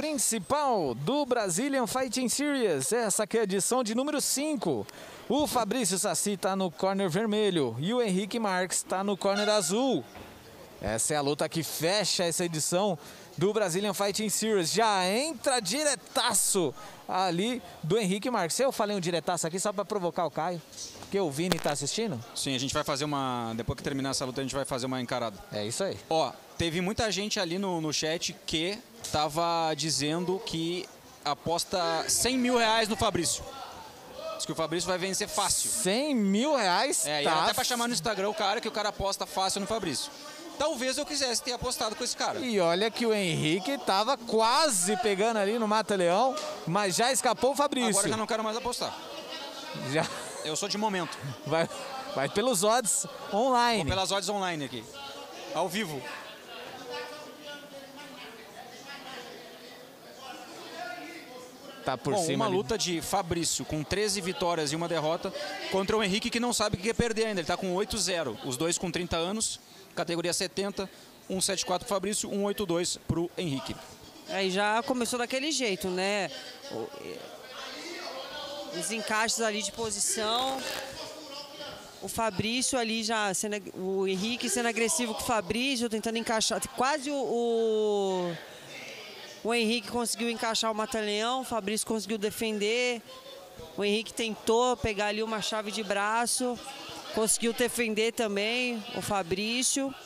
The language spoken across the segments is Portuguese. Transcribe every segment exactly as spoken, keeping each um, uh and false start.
principal do Brazilian Fighting Series. Essa aqui é a edição de número cinco. O Fabrício Saci está no corner vermelho e o Henrique Marques está no corner azul. Essa é a luta que fecha essa edição do Brazilian Fighting Series. Já entra diretaço ali do Henrique Marques. Eu falei um diretaço aqui só para provocar o Caio, porque o Vini tá assistindo? Sim, a gente vai fazer uma... Depois que terminar essa luta, a gente vai fazer uma encarada. É isso aí. Ó, teve muita gente ali no, no chat que tava dizendo que aposta cem mil reais no Fabrício. Diz que o Fabrício vai vencer fácil. cem mil reais? É, e tá. era até pra chamar no Instagram o cara, que o cara aposta fácil no Fabrício. Talvez eu quisesse ter apostado com esse cara. E olha que o Henrique tava quase pegando ali no Mata-Leão, mas já escapou o Fabrício. Agora eu já não quero mais apostar. Já. Eu sou de momento. Vai, vai pelos odds online. Vou pelas odds online aqui. Ao vivo. Tá por Bom, cima uma ali. luta de Fabrício com treze vitórias e uma derrota contra o Henrique, que não sabe o que é perder ainda. Ele tá com oito a zero. Os dois com trinta anos, categoria setenta, cento e setenta e quatro pro Fabrício, cento e oitenta e dois pro Henrique. Aí já começou daquele jeito, né? Os encaixes ali de posição. O Fabrício ali já, sendo, o Henrique sendo agressivo com o Fabrício, tentando encaixar. Quase o, o, o Henrique conseguiu encaixar o Mata-Leão, o Fabrício conseguiu defender. O Henrique tentou pegar ali uma chave de braço, conseguiu defender também o Fabrício.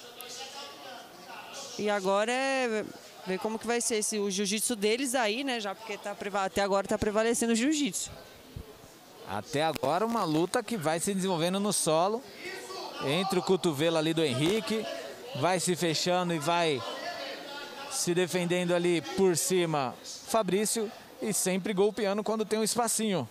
E agora é ver como que vai ser esse, o jiu-jitsu deles aí, né? Já porque tá, até agora está prevalecendo o jiu-jitsu. Até agora uma luta que vai se desenvolvendo no solo. Entre o cotovelo ali do Henrique. Vai se fechando e vai se defendendo ali por cima Fabrício. E sempre golpeando quando tem um espacinho.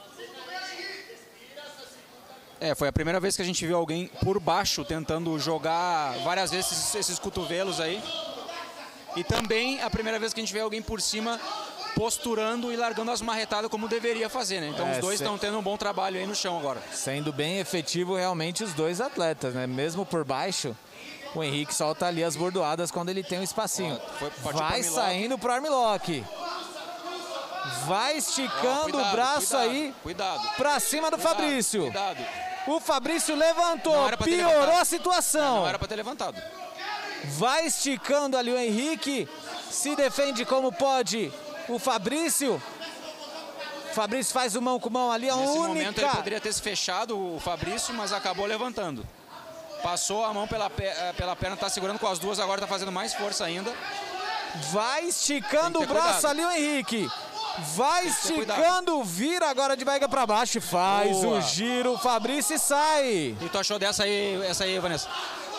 É, foi a primeira vez que a gente viu alguém por baixo tentando jogar várias vezes esses, esses cotovelos aí. E também a primeira vez que a gente vê alguém por cima posturando e largando as marretadas como deveria fazer, né? Então é, os dois estão se... tendo um bom trabalho aí no chão agora. Sendo bem efetivo realmente os dois atletas, né? Mesmo por baixo, o Henrique solta ali as bordoadas quando ele tem um espacinho. Ó, foi, vai saindo pro armlock. Vai esticando Ó, cuidado, o braço cuidado, aí cuidado. pra cima do cuidado, Fabrício. Cuidado. O Fabrício levantou, piorou a situação. Não era pra ter levantado. Vai esticando ali o Henrique, se defende como pode o Fabrício. O Fabrício faz o mão com mão ali, a Nesse única... momento ele poderia ter se fechado o Fabrício, mas acabou levantando. Passou a mão pela, pela perna, tá segurando com as duas, agora tá fazendo mais força ainda. Vai esticando o braço cuidado. ali o Henrique. Vai esticando, vira agora de barriga pra baixo e faz Boa. o giro, o Fabrício e sai. E tu achou dessa aí, essa aí, Vanessa?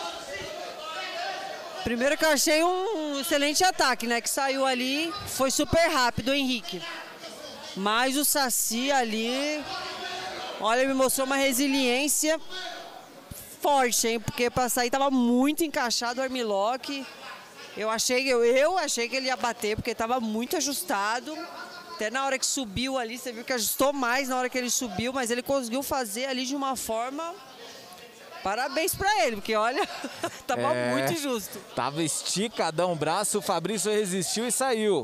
Primeiro que eu achei um excelente ataque, né? Que saiu ali, foi super rápido o Henrique. Mas o Saci ali, olha, me mostrou uma resiliência forte, hein? Porque pra sair tava muito encaixado o armlock. Eu achei, eu, eu achei que ele ia bater, porque tava muito ajustado. Até na hora que subiu ali, você viu que ajustou mais na hora que ele subiu, mas ele conseguiu fazer ali de uma forma... Parabéns pra ele, porque olha, tava é, muito justo. Tava esticadão o braço, o Fabrício resistiu e saiu.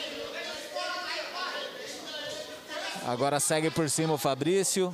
Agora segue por cima o Fabrício.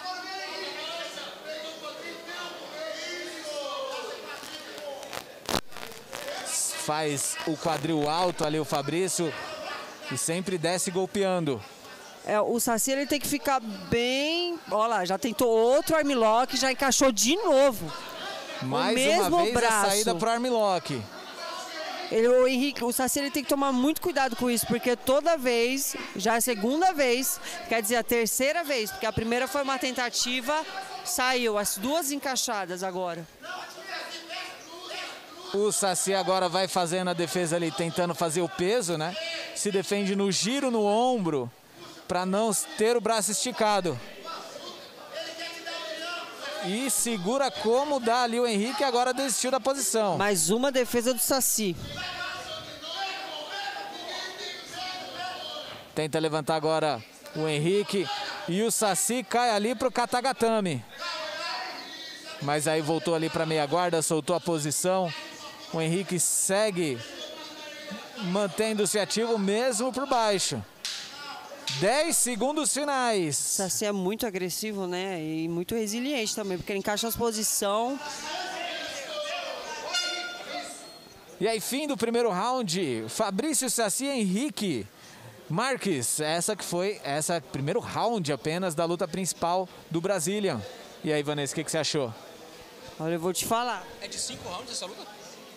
Faz o quadril alto ali o Fabrício e sempre desce golpeando. É, o Saci ele tem que ficar bem... Olha lá, já tentou outro armlock, já encaixou de novo. Mais o mesmo uma vez braço. a saída pro armlock. Ele, o Henrique, o Saci ele tem que tomar muito cuidado com isso, porque toda vez, já é a segunda vez, quer dizer, a terceira vez, porque a primeira foi uma tentativa, saiu, as duas encaixadas agora. O Saci agora vai fazendo a defesa ali, tentando fazer o peso, né? Se defende no giro no ombro, para não ter o braço esticado. E segura como dá ali o Henrique, agora desistiu da posição. Mais uma defesa do Saci. Tenta levantar agora o Henrique e o Saci cai ali pro Katagatame. Mas aí voltou ali para meia guarda, soltou a posição. O Henrique segue mantendo-se ativo mesmo por baixo. dez segundos finais. O Saci é muito agressivo, né? E muito resiliente também, porque ele encaixa as posições. E aí, fim do primeiro round. Fabrício Saci e Henrique Marques. Essa que foi, essa primeiro round apenas da luta principal do Brazilian. E aí, Vanessa, o que, que você achou? Olha, eu vou te falar. É de cinco rounds essa luta?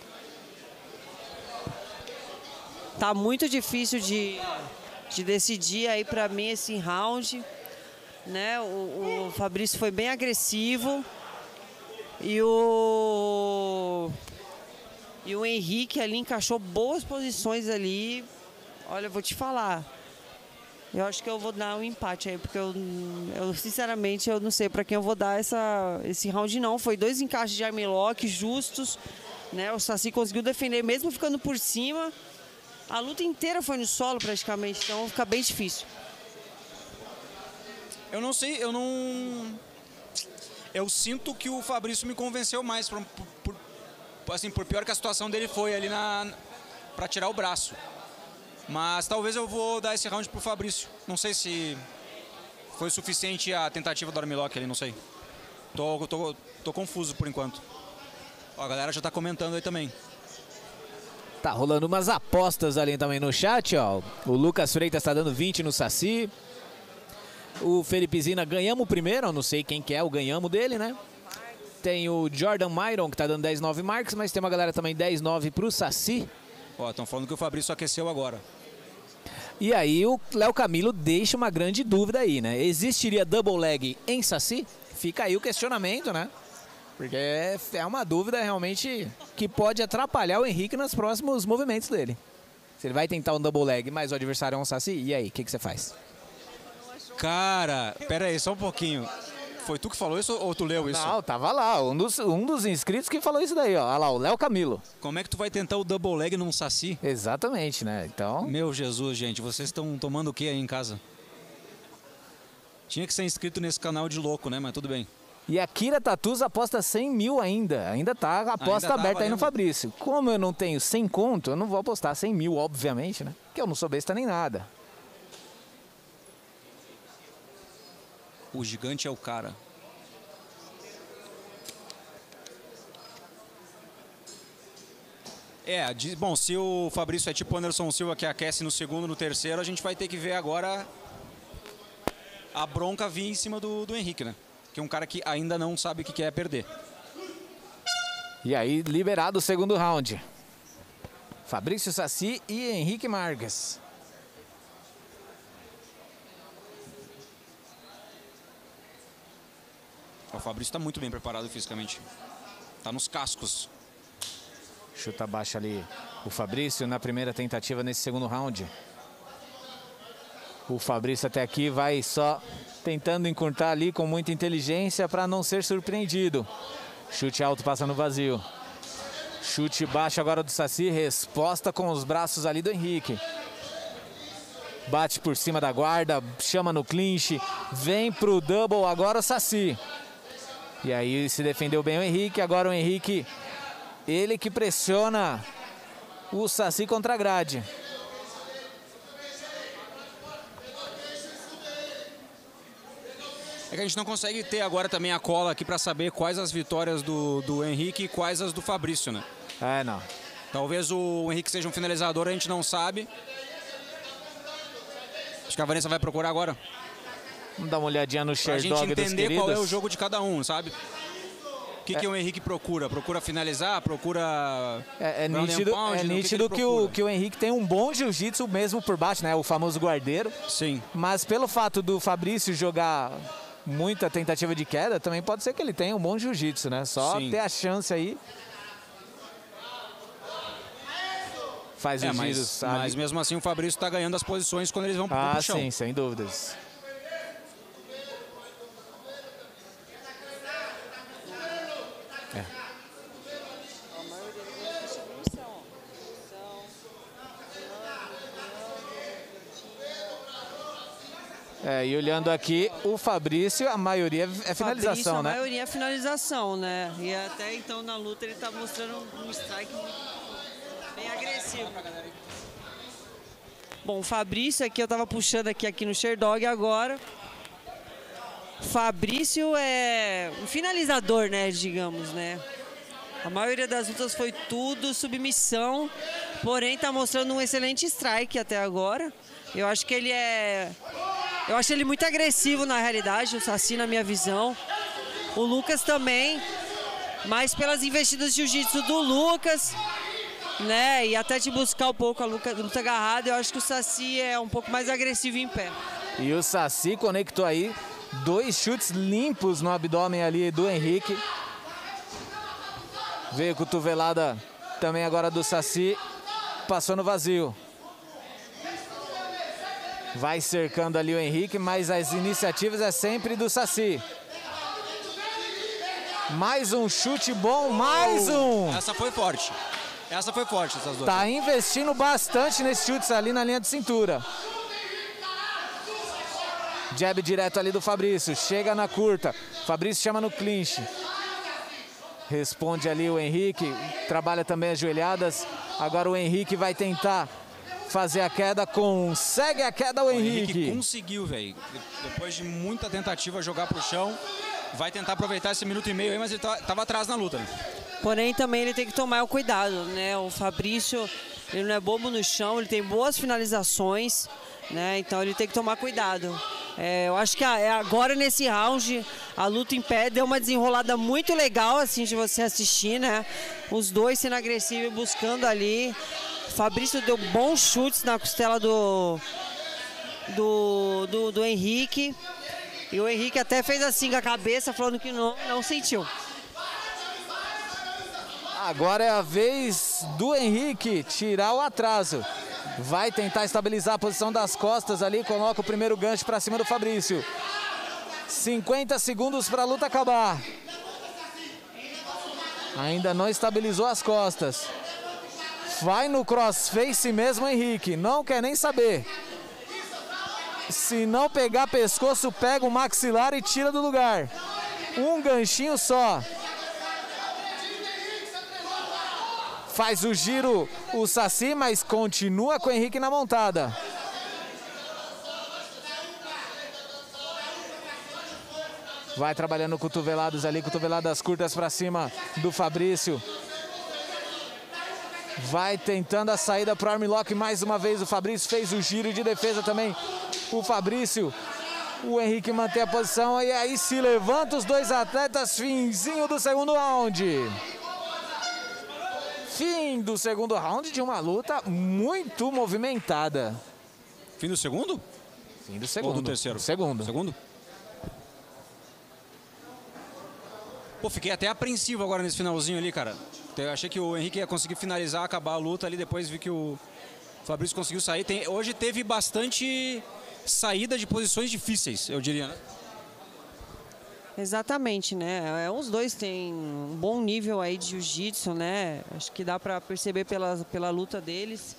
Tá muito difícil de, de decidir aí pra mim esse round, né? O, o Fabrício foi bem agressivo e o e o Henrique ali encaixou boas posições ali. Olha, eu vou te falar. Eu acho que eu vou dar um empate aí, porque eu, eu sinceramente eu não sei pra quem eu vou dar essa, esse round não. Foi dois encaixes de armlock justos, né? O Saci conseguiu defender mesmo ficando por cima. A luta inteira foi no solo praticamente, então fica bem difícil. Eu não sei, eu não... Eu sinto que o Fabrício me convenceu mais, por, por, por, assim, por pior que a situação dele foi ali na, pra tirar o braço. Mas talvez eu vou dar esse round pro Fabrício. Não sei se foi suficiente a tentativa do armlock ali, não sei. Tô, tô, tô confuso por enquanto. Ó, a galera já tá comentando aí também. Tá rolando umas apostas ali também no chat, ó. O Lucas Freitas tá dando vinte no Saci. O Felipe Zina, ganhamos o primeiro, eu não sei quem que é o ganhamos dele, né? Tem o Jordan Myron, que tá dando dez nove Marques, mas tem uma galera também dez nove pro Saci. Ó, estão falando que o Fabrício aqueceu agora. E aí o Léo Camilo deixa uma grande dúvida aí, né? Existiria double leg em Saci? Fica aí o questionamento, né? Porque é, é uma dúvida realmente que pode atrapalhar o Henrique nos próximos movimentos dele. Se ele vai tentar um double leg, mas o adversário é um Saci, e aí, o que, que você faz? Cara, pera aí, só um pouquinho. Foi tu que falou isso ou tu leu isso? Não, tava lá, um dos, um dos inscritos que falou isso daí, ó. Olha lá, o Léo Camilo. Como é que tu vai tentar o double leg num Saci? Exatamente, né? Então... Meu Jesus, gente, vocês estão tomando o que aí em casa? Tinha que ser inscrito nesse canal de louco, né? Mas tudo bem. E a Kira Tatus aposta cem mil ainda. Ainda tá a aposta Ainda tá aberta aí no valendo. Fabrício. Como eu não tenho cem conto, eu não vou apostar cem mil, obviamente, né? Porque eu não sou besta nem nada. O gigante é o cara. É, de- bom, se o Fabrício é tipo o Anderson Silva que aquece no segundo, no terceiro, a gente vai ter que ver agora a bronca vir em cima do, do Henrique, né? Que é um cara que ainda não sabe o que que é perder. E aí, liberado o segundo round. Fabrício Saci e Henrique Marques. O Fabrício está muito bem preparado fisicamente. Tá nos cascos. Chuta baixo ali o Fabrício na primeira tentativa nesse segundo round. O Fabrício até aqui vai só tentando encurtar ali com muita inteligência para não ser surpreendido. Chute alto passa no vazio. Chute baixo agora do Saci, resposta com os braços ali do Henrique. Bate por cima da guarda, chama no clinch, vem pro double agora o Saci. E aí se defendeu bem o Henrique, agora o Henrique, ele que pressiona o Saci contra a grade. É que a gente não consegue ter agora também a cola aqui para saber quais as vitórias do, do Henrique e quais as do Fabrício, né? É, não. Talvez o Henrique seja um finalizador, a gente não sabe. Acho que a Vanessa vai procurar agora. Vamos dar uma olhadinha no Pra share gente dog dos entender qual é o queridos. jogo de cada um, sabe? O que, que o Henrique procura? Procura finalizar? Procura... É, é ground and nítido, pound? é O que que nítido ele que, o, procura? que o Henrique tem um bom jiu-jitsu mesmo por baixo, né? O famoso guardeiro. Sim. Mas pelo fato do Fabrício jogar muita tentativa de queda, também pode ser que ele tenha um bom jiu-jitsu, né? Só Sim. ter a chance aí. Faz É, os mas, giros, sabe? mas mesmo assim o Fabrício tá ganhando as posições quando eles vão pro, Ah, pro chão. sim, sem dúvidas. É, e olhando aqui, o Fabrício, a maioria é finalização, Fabrício, a né? maioria é finalização, né? E até então na luta ele tá mostrando um strike bem agressivo. Bom, o Fabrício aqui, eu tava puxando aqui, aqui no Sherdog agora. Fabrício é um finalizador, né, digamos, né? A maioria das lutas foi tudo submissão, porém tá mostrando um excelente strike até agora. Eu acho que ele é... Eu acho ele muito agressivo na realidade, o Saci na minha visão. O Lucas também, mas pelas investidas de jiu-jitsu do Lucas, né, e até de buscar um pouco a luta, luta agarrada, eu acho que o Saci é um pouco mais agressivo em pé. E o Saci conectou aí dois chutes limpos no abdômen ali do Henrique. Veio cotovelada também agora do Saci, passou no vazio. Vai cercando ali o Henrique, mas as iniciativas é sempre do Saci. Mais um chute bom, mais um! Essa foi forte. Essa foi forte, essas duas. Tá investindo bastante nesses chutes ali na linha de cintura. Jab direto ali do Fabrício, chega na curta. Fabrício chama no clinch. Responde ali o Henrique, trabalha também as joelhadas. Agora o Henrique vai tentar fazer a queda, consegue a queda o, o Henrique. Henrique conseguiu, velho. Depois de muita tentativa jogar pro chão, vai tentar aproveitar esse minuto e meio aí, mas ele tava atrás na luta, né? Porém, também ele tem que tomar o cuidado, né? O Fabrício, ele não é bobo no chão, ele tem boas finalizações, né? Então ele tem que tomar cuidado. É, eu acho que agora nesse round, a luta em pé deu uma desenrolada muito legal, assim, de você assistir, né? Os dois sendo agressivos e buscando ali. Fabrício deu bons chutes na costela do, do, do, do Henrique. E o Henrique até fez assim com a cabeça, falando que não, não sentiu. Agora é a vez do Henrique tirar o atraso. Vai tentar estabilizar a posição das costas ali, coloca o primeiro gancho para cima do Fabrício. cinquenta segundos para a luta acabar. Ainda não estabilizou as costas. Vai no crossface mesmo, Henrique. Não quer nem saber. Se não pegar pescoço, pega o maxilar e tira do lugar. Um ganchinho só. Faz o giro o Saci, mas continua com o Henrique na montada. Vai trabalhando cotovelados ali, cotoveladas curtas para cima do Fabrício. Vai tentando a saída para o armlock mais uma vez. O Fabrício fez o giro de defesa também. O Fabrício, o Henrique mantém a posição e aí se levanta os dois atletas. Finzinho do segundo round. Fim do segundo round de uma luta muito movimentada. Fim do segundo? Fim do segundo. Ou do terceiro? Segundo. Segundo? Pô, fiquei até apreensivo agora nesse finalzinho ali, cara. Eu achei que o Henrique ia conseguir finalizar, acabar a luta ali, depois vi que o Fabrício conseguiu sair. Tem, hoje teve bastante saída de posições difíceis, eu diria, né? Exatamente, né? Os dois têm um bom nível aí de jiu-jitsu, né? Acho que dá para perceber pela, pela luta deles.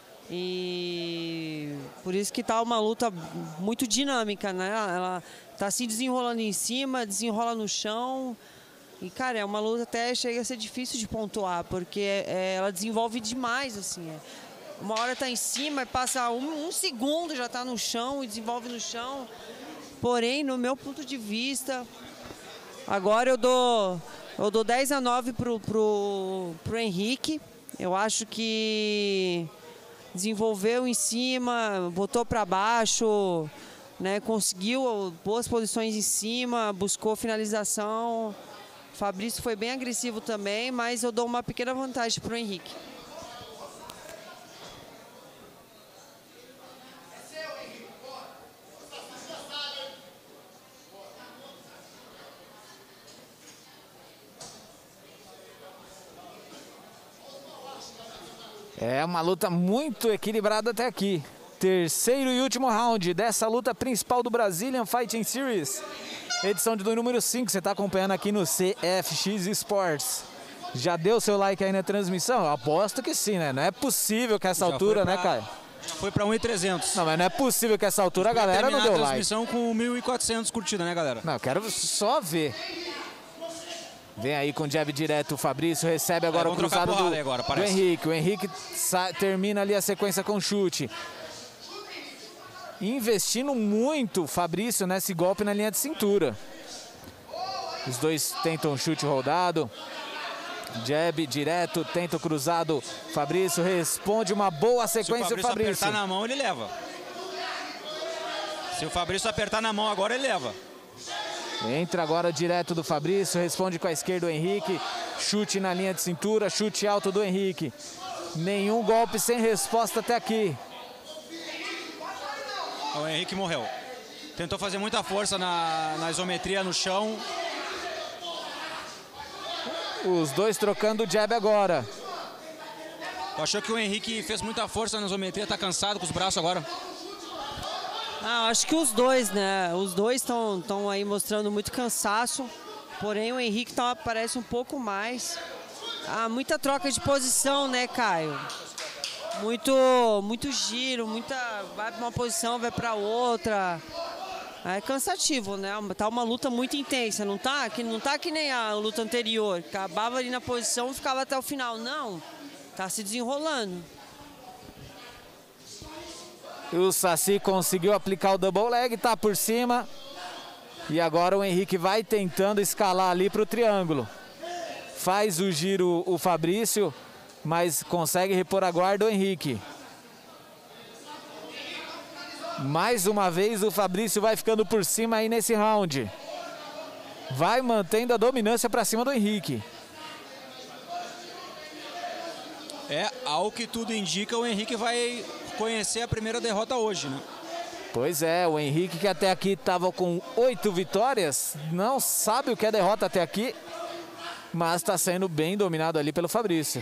E por isso que tá uma luta muito dinâmica, né? Ela tá se desenrolando em cima, desenrola no chão. E, cara, é uma luta até chega a ser difícil de pontuar, porque é, ela desenvolve demais, assim. É. Uma hora tá em cima e passa um, um segundo, já tá no chão e desenvolve no chão. Porém, no meu ponto de vista, agora eu dou, eu dou dez a nove pro, pro, pro Henrique. Eu acho que desenvolveu em cima, botou para baixo, né, conseguiu boas posições em cima, buscou finalização. O Fabrício foi bem agressivo também, mas eu dou uma pequena vantagem pro Henrique. É uma luta muito equilibrada até aqui. Terceiro e último round dessa luta principal do Brazilian Fighting Series. Edição de do número cinco, você está acompanhando aqui no C F X Sports. Já deu seu like aí na transmissão? Eu aposto que sim, né? Não é possível que essa Já altura, pra, né, Caio? Já foi para um e trezentos. Não, mas não é possível que essa altura a galera não deu like. A transmissão com mil e quatrocentos curtidas, né, galera? Não, eu quero só ver. Vem aí com jab direto o Fabrício, recebe agora é, o cruzado do, agora, do Henrique. O Henrique termina ali a sequência com chute. investindo muito Fabrício nesse golpe na linha de cintura. Os dois tentam um chute rodado. Jab direto, tenta o cruzado. Fabrício responde uma boa sequência. Se o Fabrício, Fabrício apertar na mão, ele leva. Se o Fabrício apertar na mão agora, ele leva. Entra agora direto do Fabrício, responde com a esquerda o Henrique. Chute na linha de cintura, chute alto do Henrique. Nenhum golpe sem resposta até aqui. O Henrique morreu. Tentou fazer muita força na, na isometria no chão. Os dois trocando o jab agora. Achou que o Henrique fez muita força na isometria, tá cansado com os braços agora. Ah, acho que os dois, né? Os dois estão aí mostrando muito cansaço. Porém, o Henrique tá, parece um pouco mais. Ah, muita troca de posição, né, Caio? Muito, muito giro, muita. Vai para uma posição, vai para outra. É cansativo, né? Tá uma luta muito intensa, não tá? Que não tá que nem a luta anterior. Acabava ali na posição e ficava até o final. Não, tá se desenrolando. O Saci conseguiu aplicar o double leg, tá por cima. E agora o Henrique vai tentando escalar ali para o triângulo. Faz o giro o Fabrício, mas consegue repor a guarda o Henrique. Mais uma vez o Fabrício vai ficando por cima aí nesse round. Vai mantendo a dominância para cima do Henrique. É, ao que tudo indica, o Henrique vai conhecer a primeira derrota hoje, né? Pois é, o Henrique, que até aqui estava com oito vitórias, não sabe o que é derrota até aqui, mas está sendo bem dominado ali pelo Fabrício.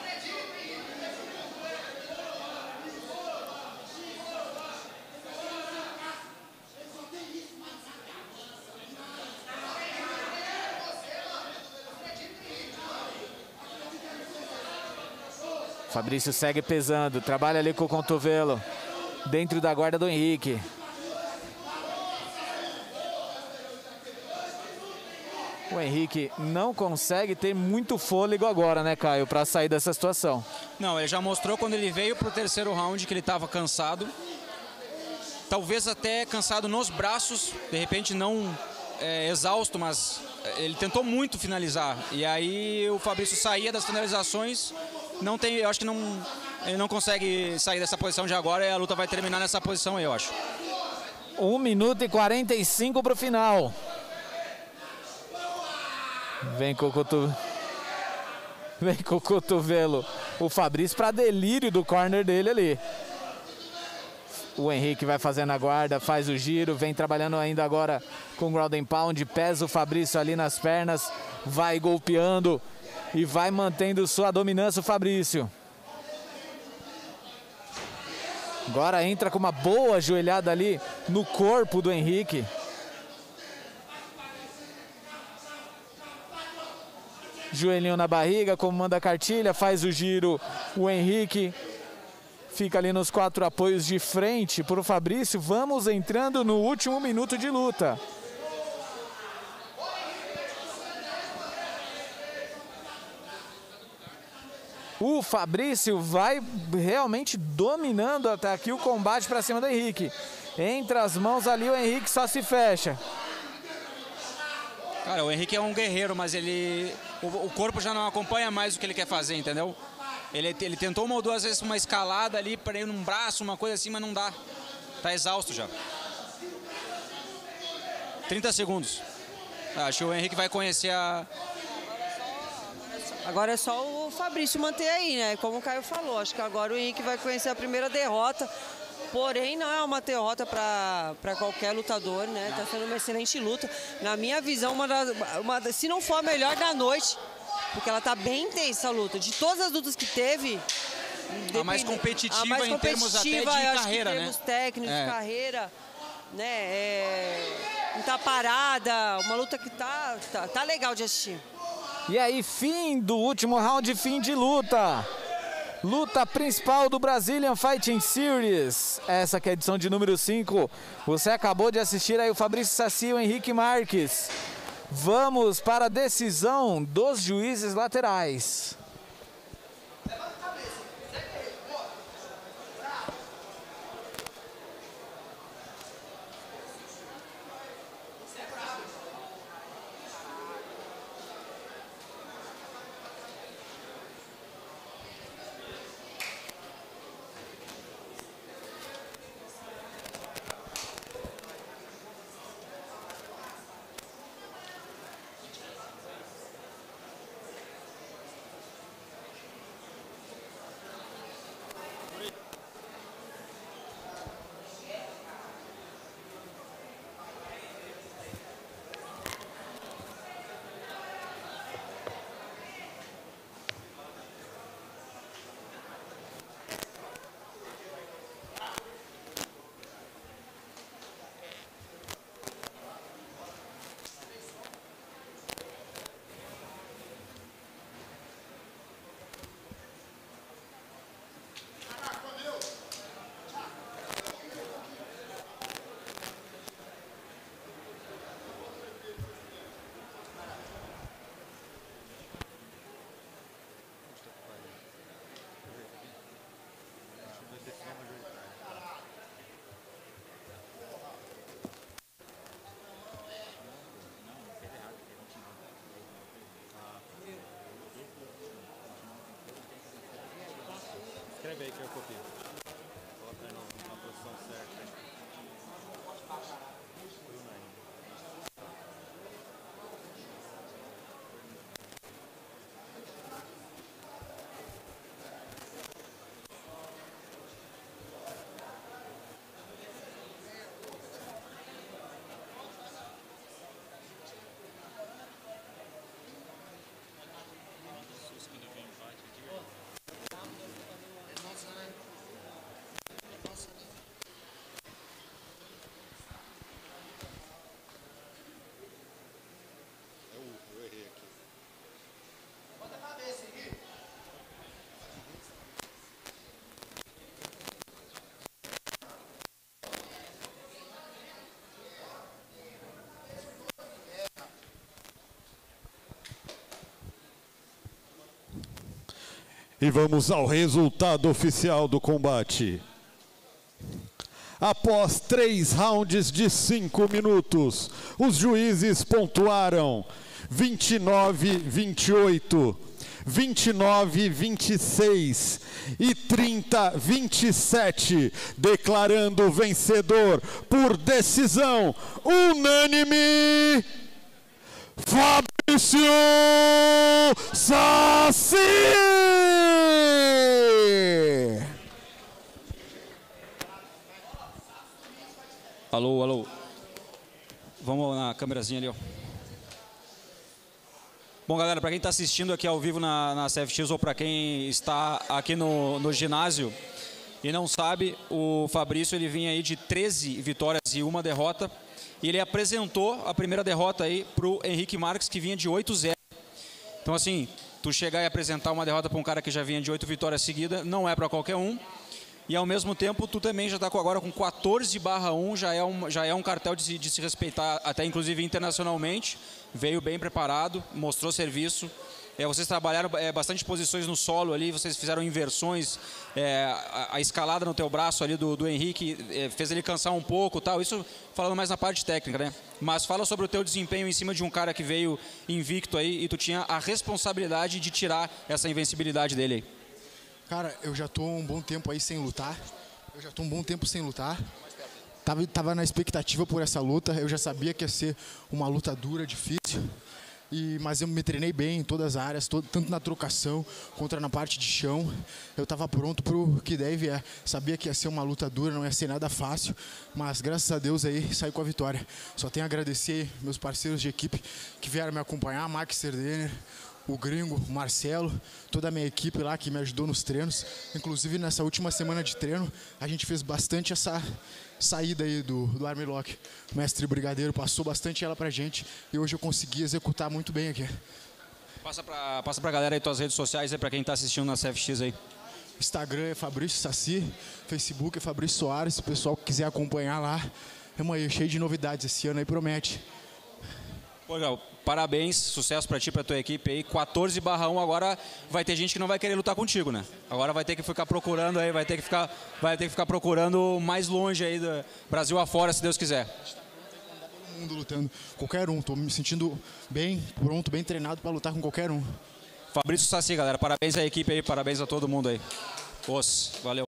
Fabrício segue pesando, trabalha ali com o cotovelo, dentro da guarda do Henrique. O Henrique não consegue ter muito fôlego agora, né, Caio, para sair dessa situação. Não, ele já mostrou quando ele veio para o terceiro round que ele estava cansado. Talvez até cansado nos braços, de repente não é, exausto, mas ele tentou muito finalizar. E aí o Fabrício saía das finalizações. Não tem, eu acho que não, ele não consegue sair dessa posição de agora e a luta vai terminar nessa posição aí, eu acho. um minuto e quarenta e cinco para o final. Vem com o cotovelo. Vem com o cotovelo. O Fabrício para delírio do corner dele ali. O Henrique vai fazendo a guarda, faz o giro, vem trabalhando ainda agora com o ground and pound, pesa o Fabrício ali nas pernas, vai golpeando. E vai mantendo sua dominância o Fabrício. Agora entra com uma boa joelhada ali no corpo do Henrique. Joelhinho na barriga, comanda a cartilha, faz o giro. O Henrique fica ali nos quatro apoios de frente para o Fabrício. Vamos entrando no último minuto de luta. O Fabrício vai realmente dominando até aqui o combate para cima do Henrique. Entre as mãos ali o Henrique só se fecha. Cara, o Henrique é um guerreiro, mas ele o, o corpo já não acompanha mais o que ele quer fazer, entendeu? Ele, ele tentou uma ou duas vezes uma escalada ali para ir num braço, uma coisa assim, mas não dá. Tá exausto já. trinta segundos. Acho que o Henrique vai conhecer a... Agora é só o Fabrício manter aí, né? Como o Caio falou, acho que agora o Henrique vai conhecer a primeira derrota. Porém, não é uma derrota para qualquer lutador, né? Tá sendo uma excelente luta. Na minha visão, uma das, uma das, se não for a melhor da noite, porque ela tá bem intensa a luta. De todas as lutas que teve... A mais competitiva, a mais em termos até de carreira, em termos né? técnicos, É. de carreira, né? É, não tá parada, uma luta que tá, tá, tá legal de assistir. E aí, fim do último round, fim de luta. Luta principal do Brazilian Fighting Series. Essa que é a edição de número cinco. Você acabou de assistir aí o Fabrício Saci e o Henrique Marques. Vamos para a decisão dos juízes laterais. eu copio. Coloca aí na posição certa. Bruna aí. E vamos ao resultado oficial do combate. Após três rounds de cinco minutos, os juízes pontuaram vinte e nove a vinte e oito, vinte e nove a vinte e seis e trinta a vinte e sete, declarando vencedor por decisão unânime Fabrício Saci! Alô, alô. Vamos na câmerazinha ali, ó. Bom, galera, para quem está assistindo aqui ao vivo na, na C F X ou para quem está aqui no, no ginásio e não sabe, o Fabrício ele vinha aí de treze vitórias e uma derrota. E ele apresentou a primeira derrota aí para o Henrique Marques, que vinha de oito a zero. Então, assim, tu chegar e apresentar uma derrota para um cara que já vinha de oito vitórias seguidas, não é para qualquer um. E, ao mesmo tempo, tu também já está agora com quatorze barra um, já é um, já é um cartel de se, de se respeitar, até inclusive internacionalmente. Veio bem preparado, mostrou serviço. É, vocês trabalharam é, bastante posições no solo ali, vocês fizeram inversões, é, a, a escalada no teu braço ali do, do Henrique é, fez ele cansar um pouco, tal. Isso falando mais na parte técnica, né? Mas fala sobre o teu desempenho em cima de um cara que veio invicto aí e tu tinha a responsabilidade de tirar essa invencibilidade dele aí. Cara, eu já tô um bom tempo aí sem lutar. Eu já tô um bom tempo sem lutar. Tava, tava na expectativa por essa luta. Eu já sabia que ia ser uma luta dura, difícil. E, mas eu me treinei bem em todas as áreas, todo, tanto na trocação quanto na parte de chão. Eu estava pronto para o que deve é. Sabia que ia ser uma luta dura, não ia ser nada fácil, mas graças a Deus aí saí com a vitória. Só tenho a agradecer meus parceiros de equipe que vieram me acompanhar, Max Serdener, o Gringo, o Marcelo, toda a minha equipe lá que me ajudou nos treinos. Inclusive nessa última semana de treino, a gente fez bastante essa saída aí do, do Armlock. O mestre Brigadeiro passou bastante ela pra gente e hoje eu consegui executar muito bem aqui. Passa pra, passa pra galera aí tuas redes sociais aí pra quem tá assistindo na C F X aí. Instagram é Fabrício Saci, Facebook é Fabrício Soares, se o pessoal quiser acompanhar lá. Vamos aí, cheio de novidades esse ano aí, promete. Pô, Gal, parabéns, sucesso pra ti, pra tua equipe aí. quatorze barra um, agora vai ter gente que não vai querer lutar contigo, né? Agora vai ter que ficar procurando aí, vai ter que ficar, vai ter que ficar procurando mais longe aí do Brasil afora, se Deus quiser. Todo mundo lutando, qualquer um, tô me sentindo bem, pronto, bem treinado pra lutar com qualquer um. Fabrício Saci, galera, parabéns à equipe aí, parabéns a todo mundo aí. Os, valeu.